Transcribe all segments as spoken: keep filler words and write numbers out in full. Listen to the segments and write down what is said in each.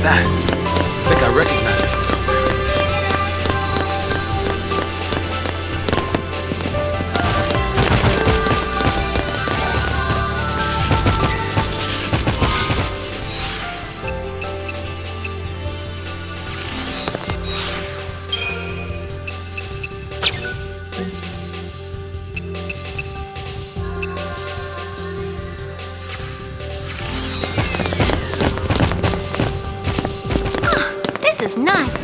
that? I think I recognize it from somewhere. This is nice.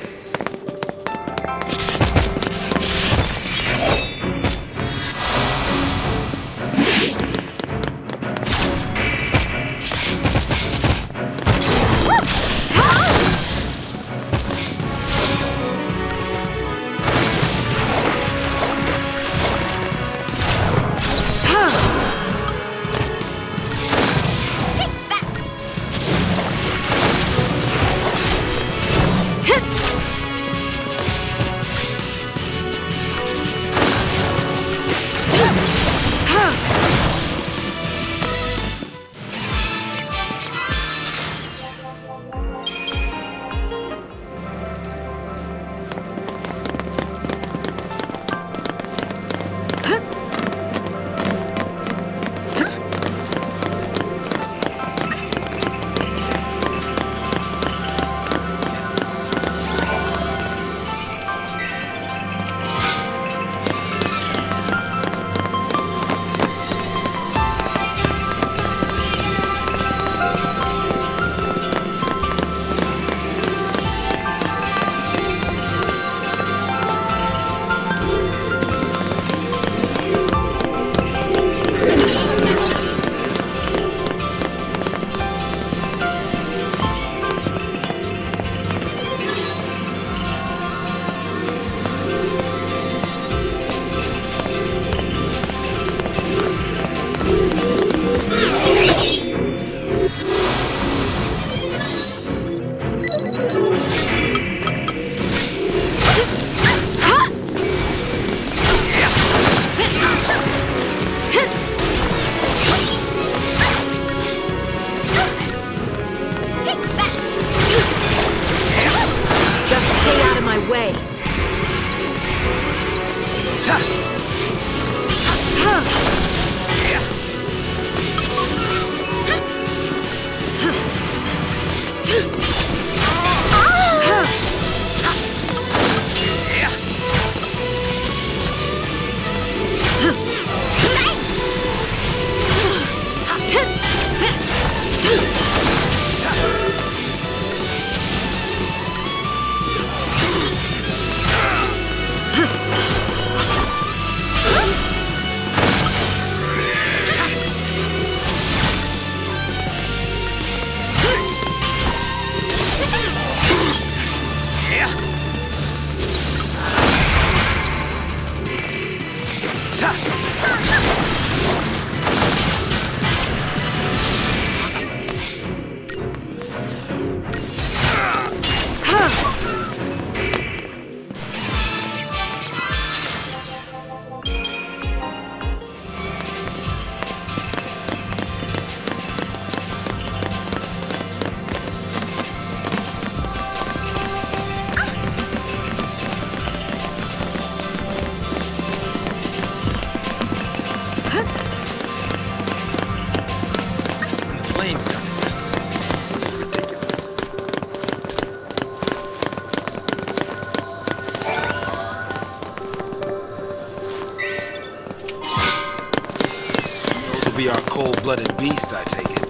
Be our cold-blooded beasts, I take it.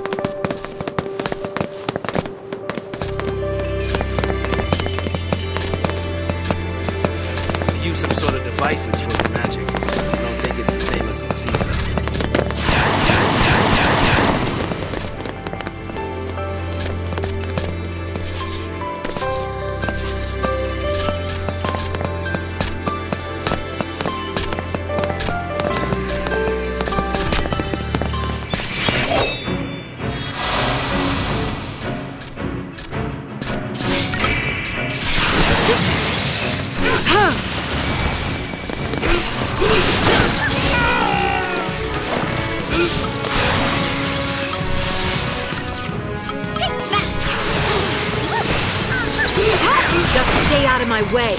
They use some sort of devices for the magic. I don't think it's the same as the sea stuff. Huh! my way.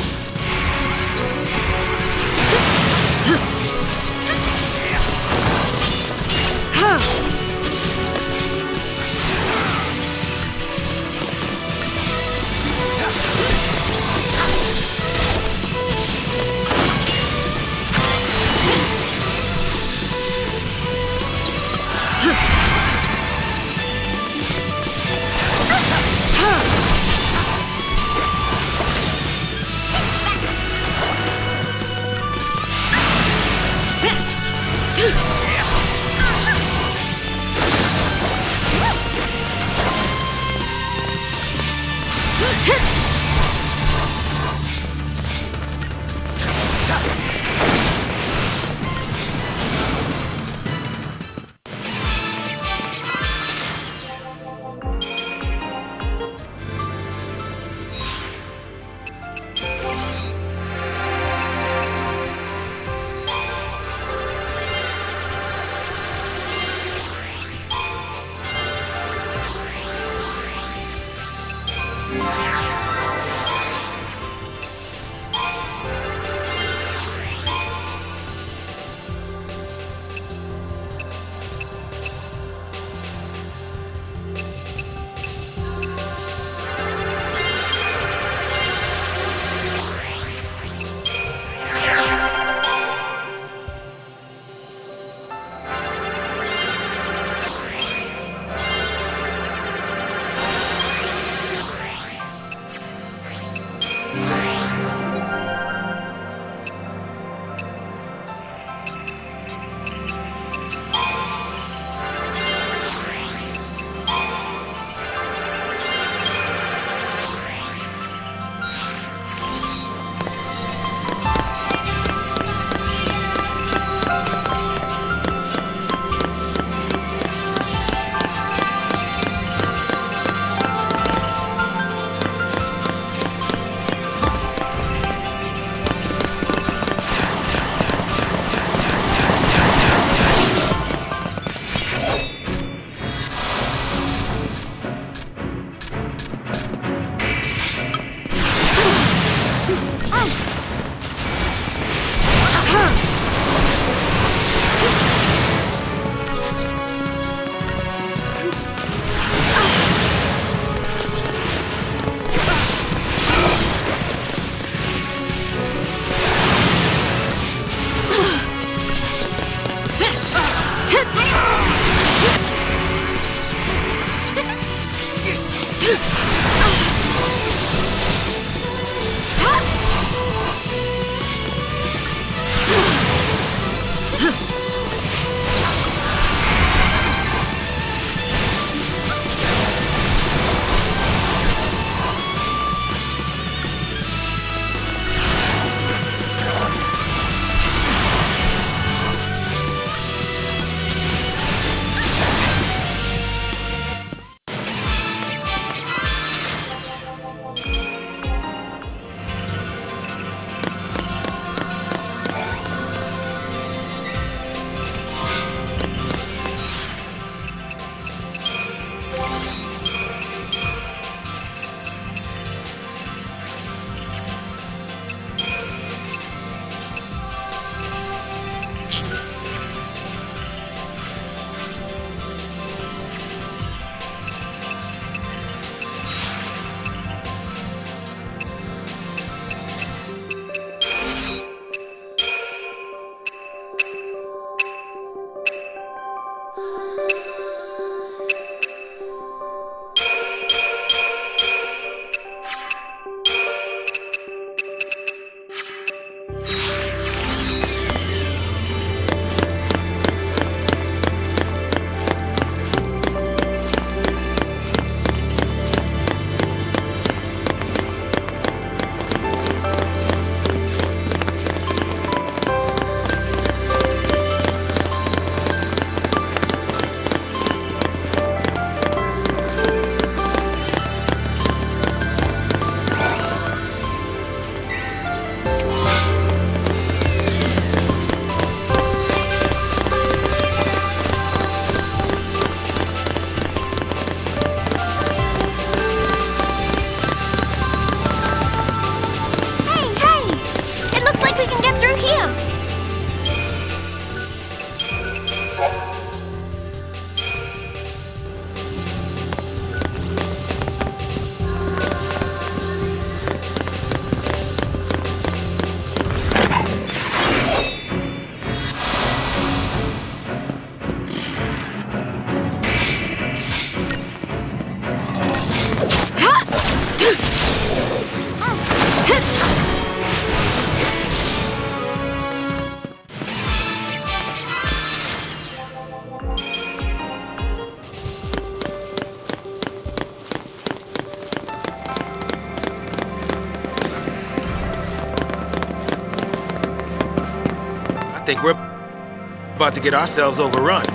think we're about to get ourselves overrun.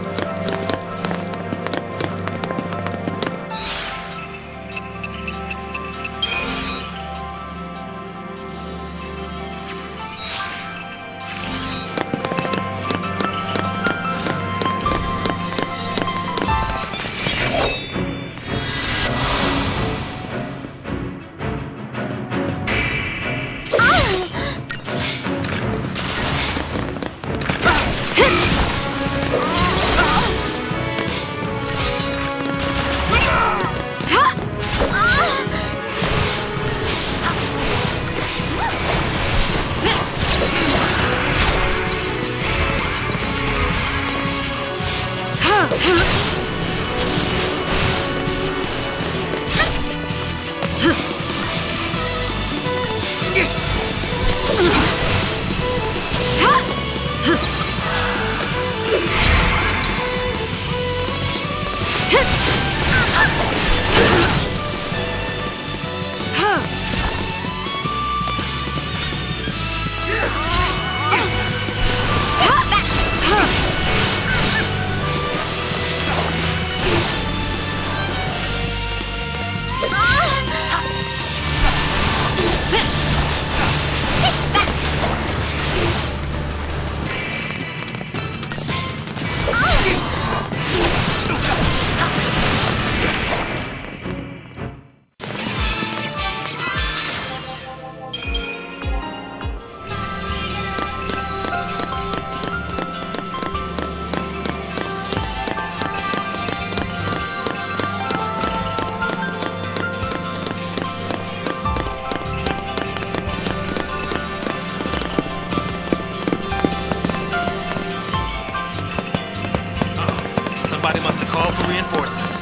Somebody must have called for reinforcements.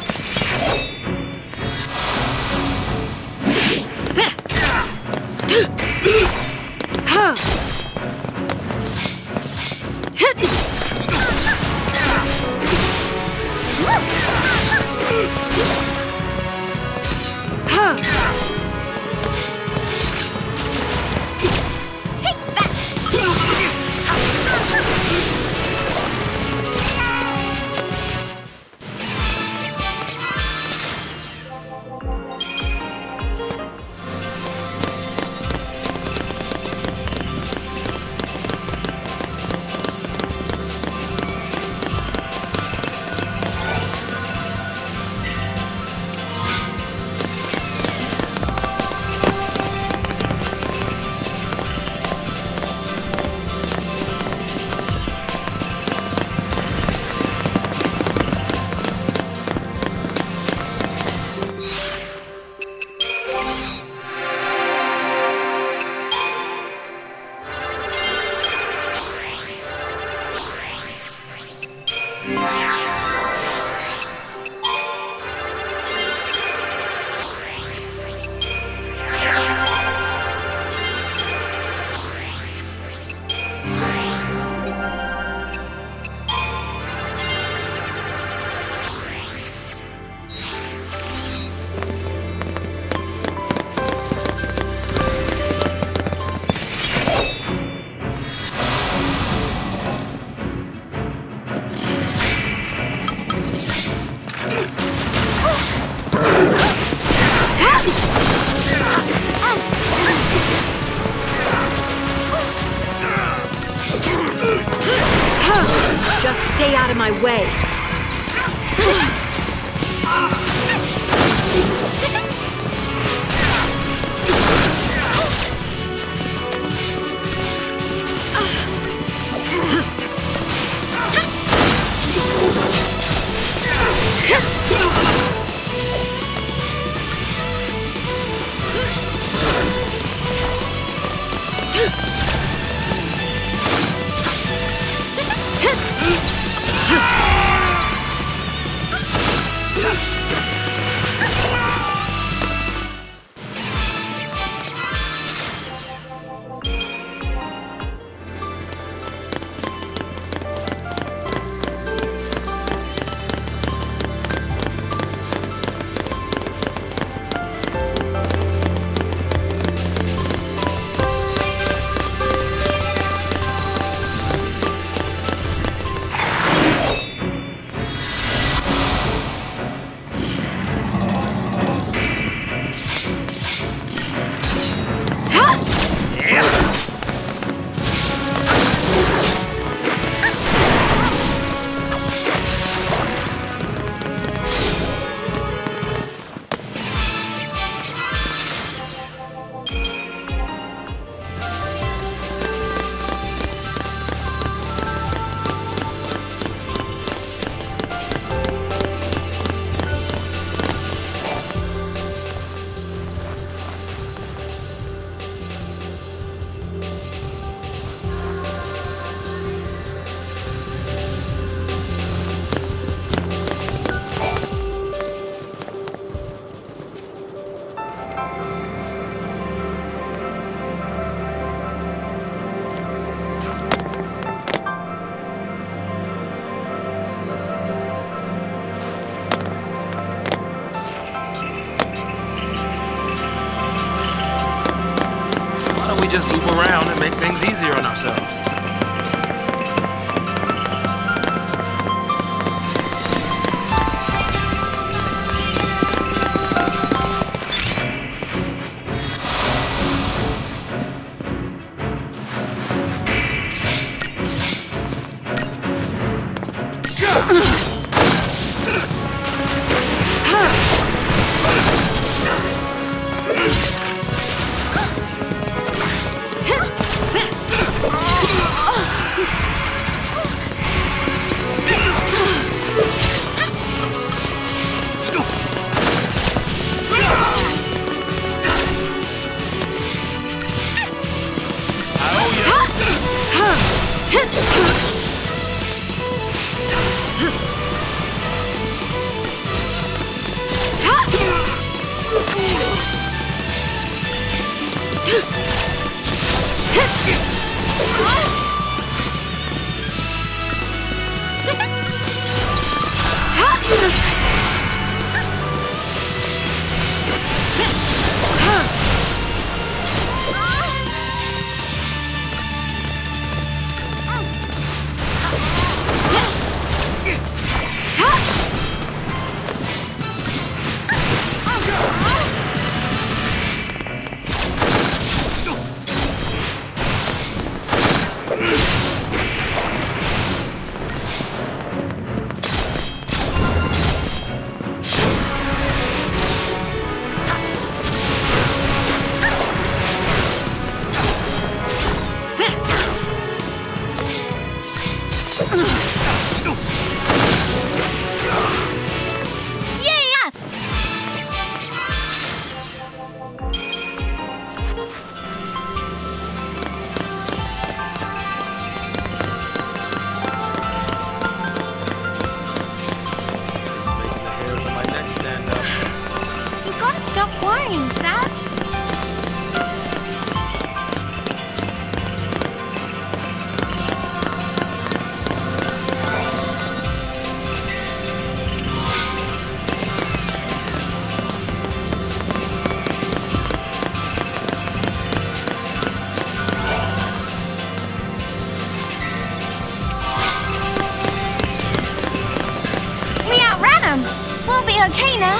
we just loop around and make things easier on ourselves? Okay now.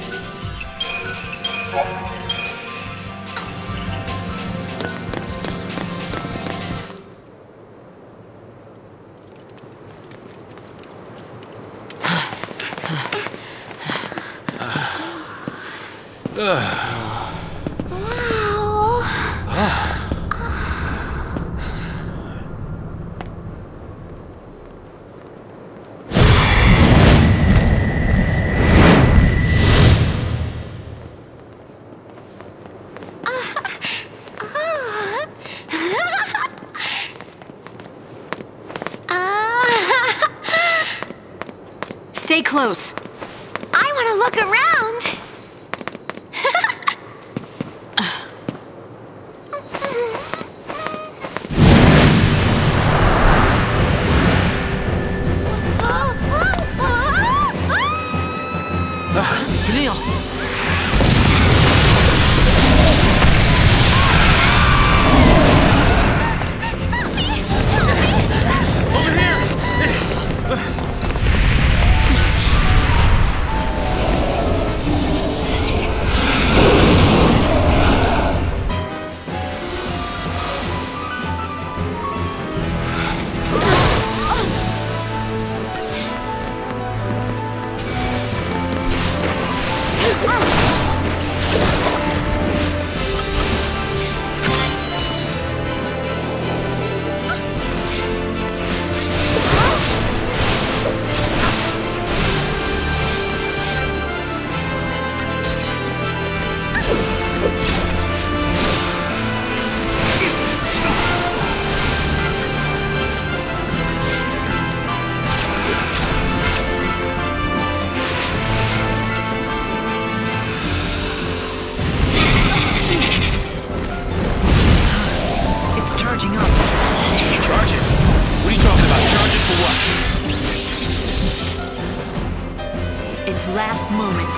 Stay close. I want to look around. Camille. Over here! Charging up. Charging? What are you talking about? Charging for what? Its last moments.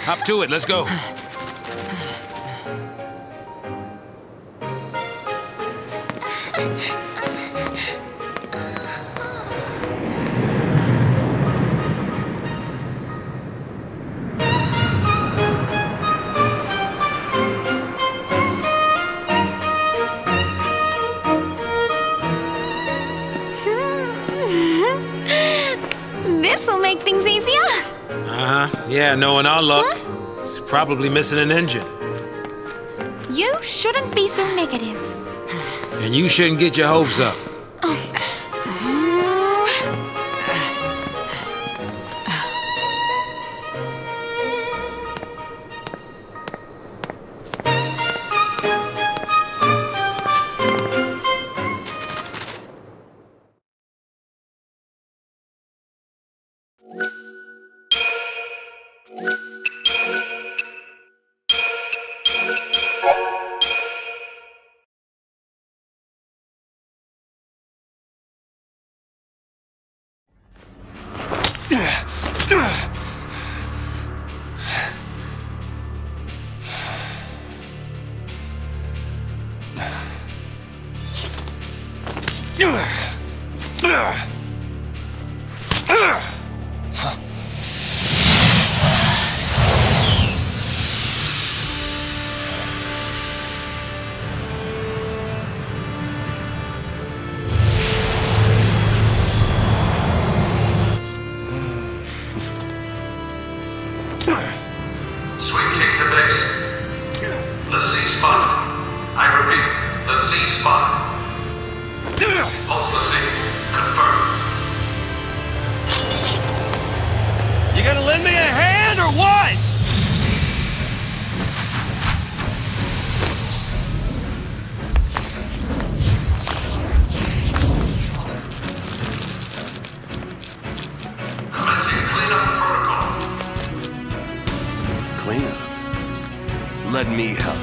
Hop to it, let's go. This'll make things easier. Uh-huh. Yeah, knowing our luck, Huh? it's probably missing an engine. You shouldn't be so negative. And you shouldn't get your hopes up. Let me help.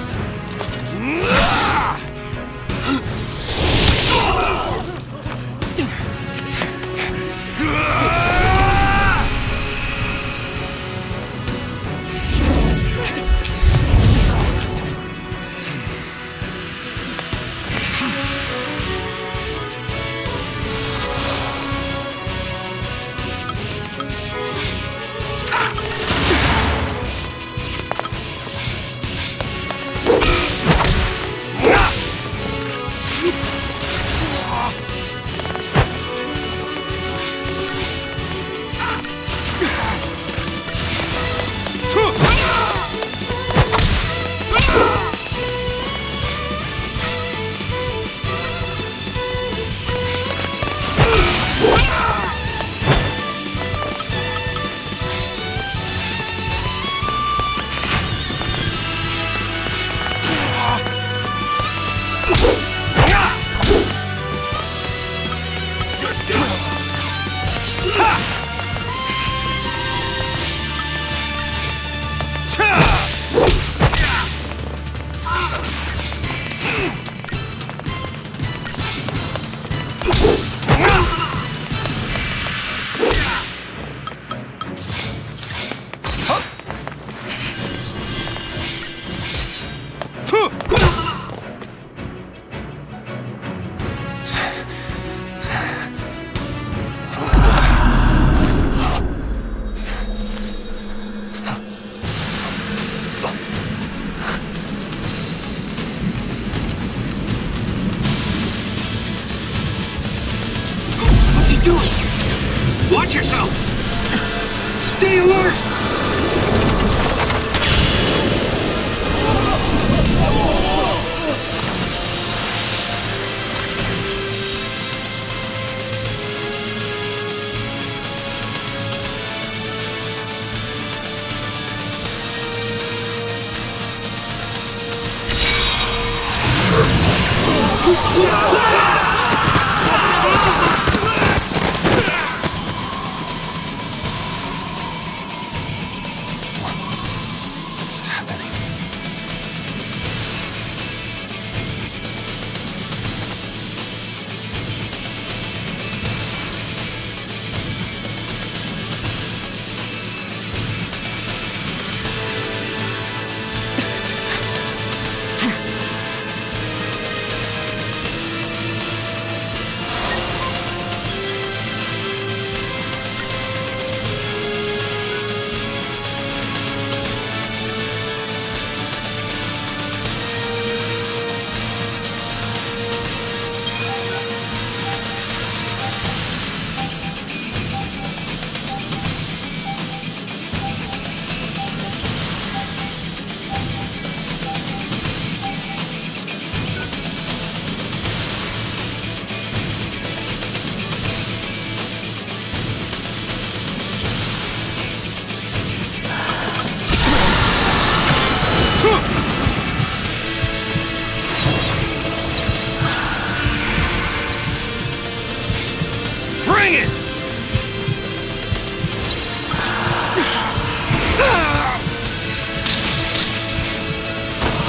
Watch yourself! Stay alert!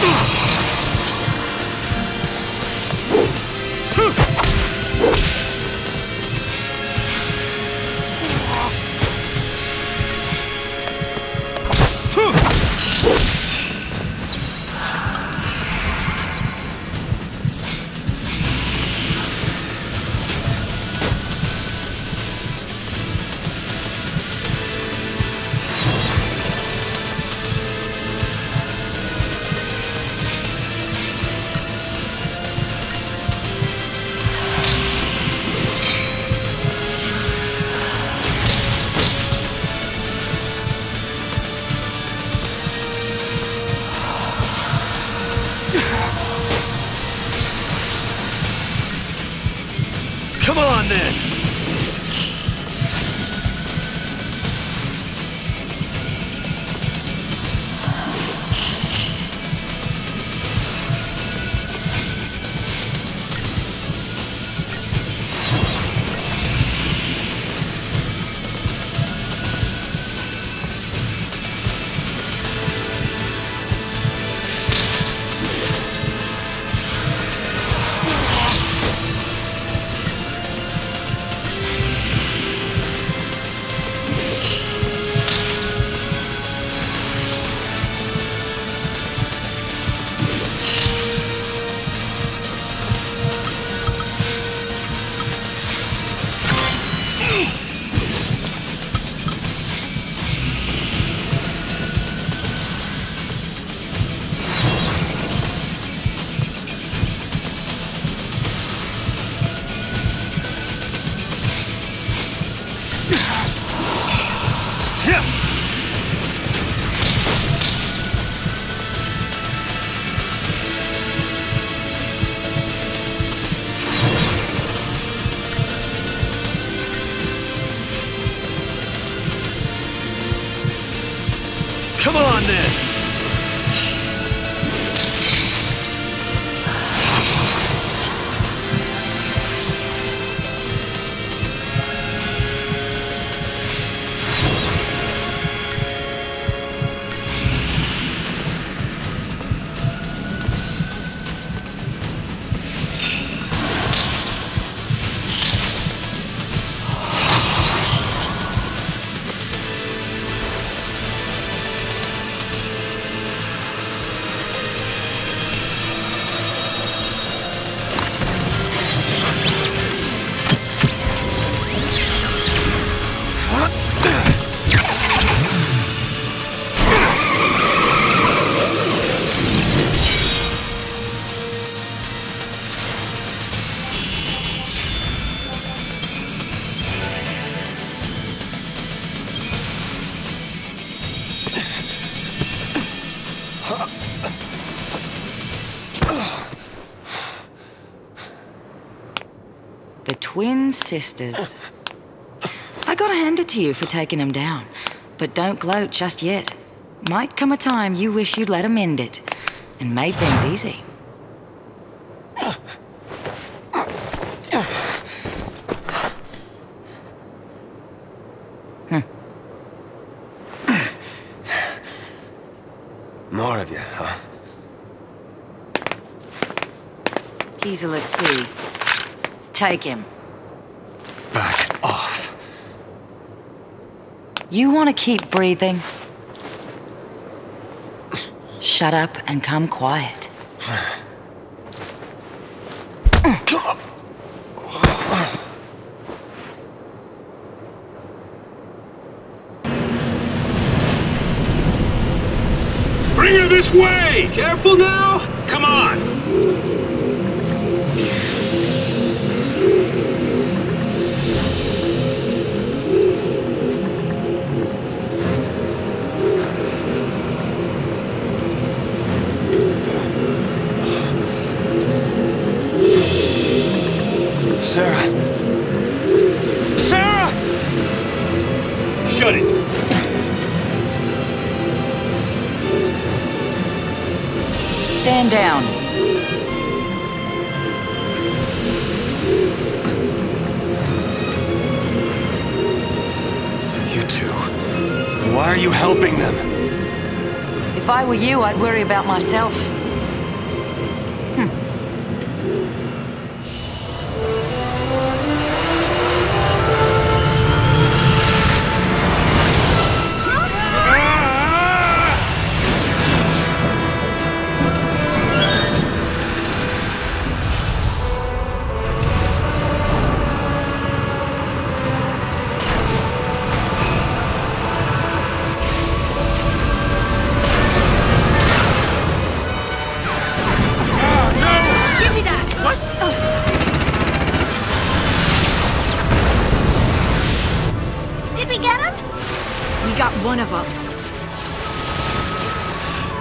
Come on, then! Come on, then! The twin sisters. I gotta hand it to you for taking them down. But don't gloat just yet. Might come a time you wish you'd let them end it. And made things easy. Hmm. More of you, huh? He's a Lassie. Take him. Back off. You want to keep breathing? Shut up and come quiet. Bring her this way! Careful now! Come on! Sarah! Sarah! Shut it! Stand down. You two. Why are you helping them? If I were you, I'd worry about myself.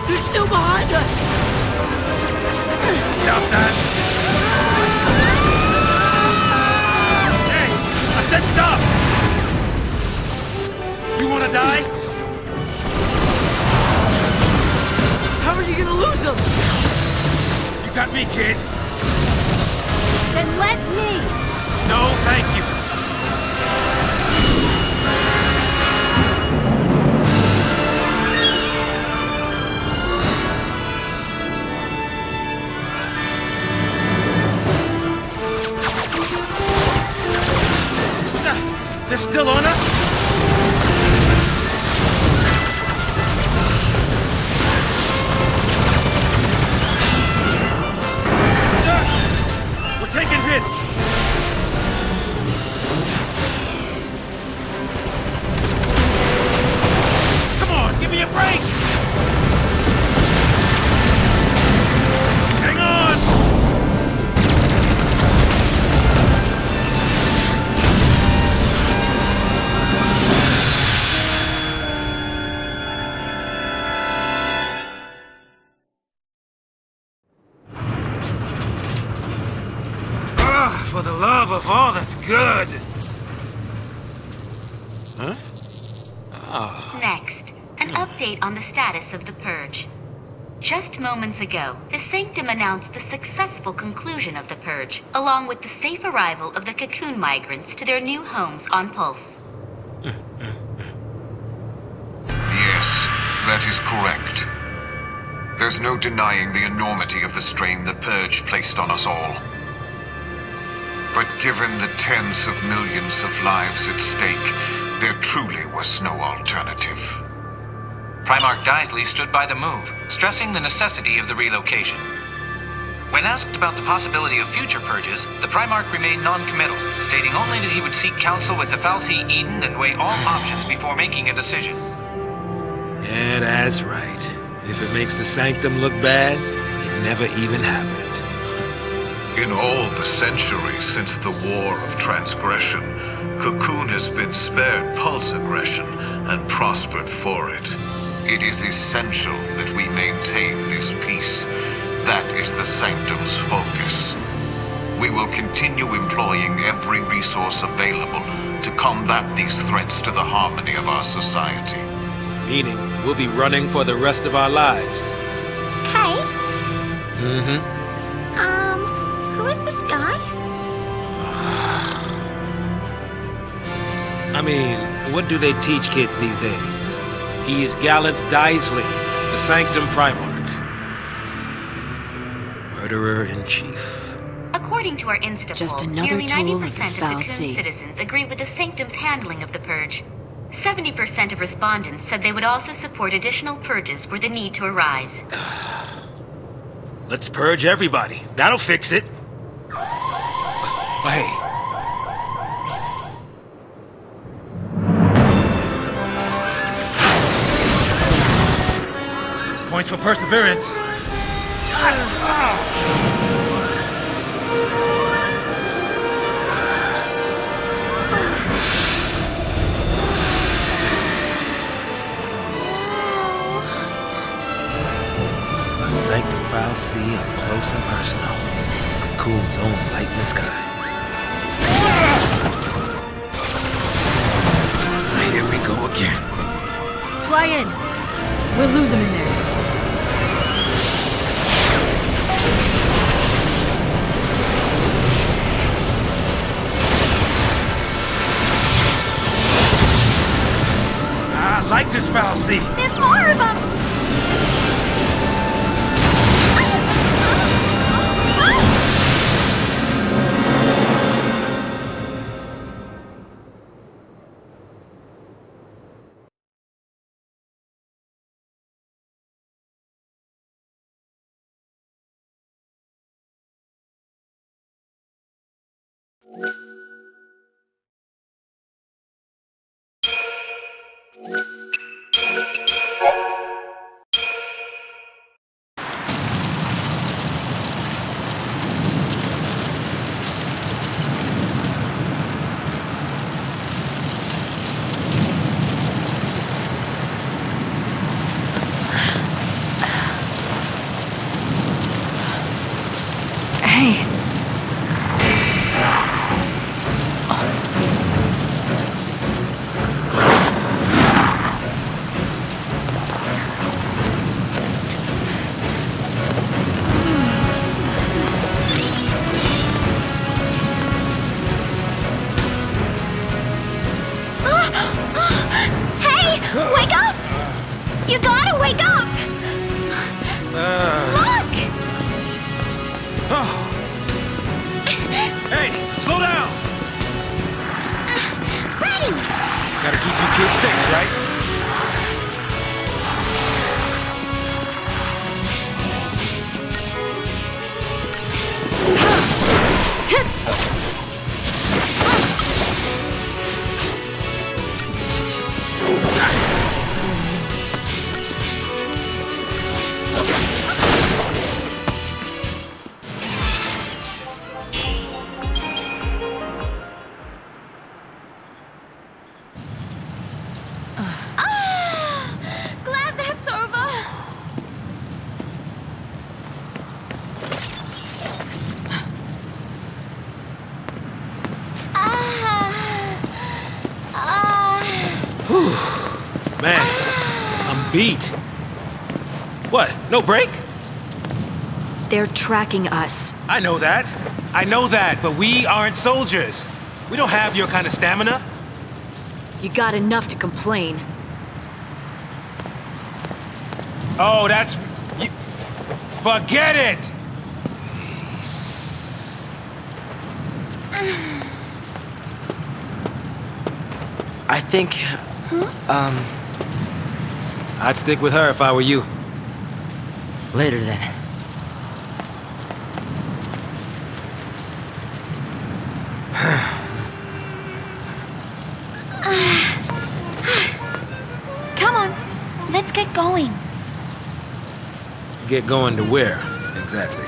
They're still behind us! Stop that! Hey! I said stop! You wanna die? How are you gonna lose them? You got me, kid. Then let me! No, thank you. They're still on us? We're taking hits! Come on, give me a break! Hang on! For the love of all that's good! Huh? Oh. Next, an update on the status of the Purge. Just moments ago, the Sanctum announced the successful conclusion of the Purge, along with the safe arrival of the Cocoon migrants to their new homes on Pulse. Yes, that is correct. There's no denying the enormity of the strain the Purge placed on us all. But given the tens of millions of lives at stake, there truly was no alternative. Primarch Daisley stood by the move, stressing the necessity of the relocation. When asked about the possibility of future purges, the Primarch remained non-committal, stating only that he would seek counsel with the fal'Cie Eden and weigh all options before making a decision. Yeah, that's right. If it makes the Sanctum look bad, it never even happened. In all the centuries since the War of Transgression, Cocoon has been spared Pulse aggression and prospered for it. It is essential that we maintain this peace. That is the Sanctum's focus. We will continue employing every resource available to combat these threats to the harmony of our society. Meaning, we'll be running for the rest of our lives. Hey, Mm-hmm. um, who is this guy? I mean, what do they teach kids these days? He's Gallant Daisley, the Sanctum Primarch. Murderer-in-Chief. According to our Insta Just poll, another nearly ninety tool of the percent of the Cocoon fal'Cie. citizens agree with the Sanctum's handling of the Purge. seventy percent of respondents said they would also support additional purges were the need to arise. Let's purge everybody. That'll fix it. Oh, hey. Points for perseverance. A Sanctum fal'Cie up close and personal. Cocoon's own light in the sky. Here we go again. Fly in. We'll lose him in there. I like this fal'Cie. There's more of them! Hey. Hey! Wake up! You gotta wake up! Look! Oh. Hey, slow down! Ready! Gotta keep you kids safe, right? Glad that's over. Man, I'm beat. What? No break? They're tracking us. I know that. I know that, but we aren't soldiers. We don't have your kind of stamina. You got enough to complain. Oh, that's... You, forget it! I think, um, I'd stick with her if I were you. later then. Come on, let's get going. Get going to where, exactly?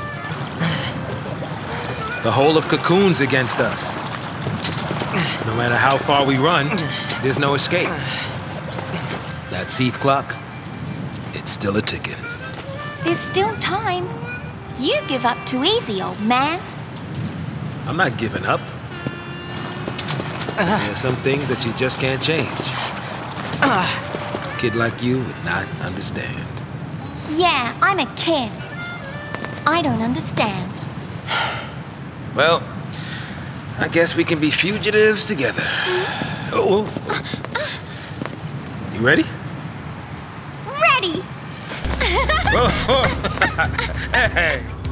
The whole of Cocoon's against us. No matter how far we run, there's no escape. That Seath clock, it's still a ticking. There's still time. You give up too easy, old man. I'm not giving up. There are some things that you just can't change. A kid like you would not understand. Yeah, I'm a kid. I don't understand. Well, I guess we can be fugitives together. Oh, you ready? Ready! Whoa. Hey.